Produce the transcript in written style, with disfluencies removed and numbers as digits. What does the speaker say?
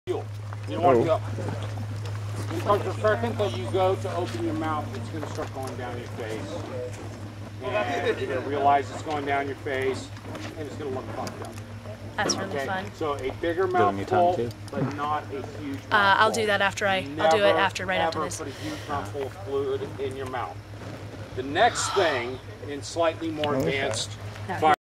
fuel. You don't want to go. Because the second that you go to open your mouth, it's going to start going down your face. And you're going to realize it's going down your face, and it's going to look fucked up. That's really fun. So a bigger mouthful, but not a huge mouthful. I'll do that after I'll do it after, right after this. Never put a huge mouthful of fluid in your mouth. The next thing, in slightly more advanced fire